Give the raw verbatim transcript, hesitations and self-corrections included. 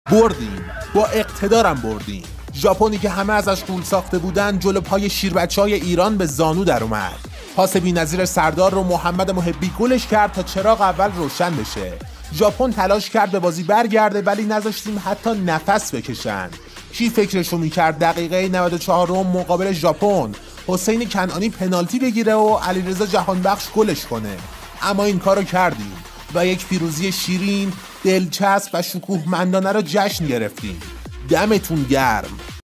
بردیم، با اقتدارم بردیم. ژاپنی که همه ازش گول ساخته بودن جلو پای شیربچه‌های ایران به زانو در اومد. پاس بی‌نظیر سردار رو محمد محبی گلش کرد تا چراغ اول روشن بشه. ژاپن تلاش کرد به بازی برگرده ولی نذاشتیم حتی نفس بکشن. کی فکرشو میکرد دقیقه نود و چهار مقابل ژاپن حسین کنعانی پنالتی بگیره و علیرضا جهانبخش گلش کنه؟ اما این کارو کردیم و یک پیروزی شیرین، دلچسب و شکوهمندانه رو جشن گرفتیم. دمتون گرم.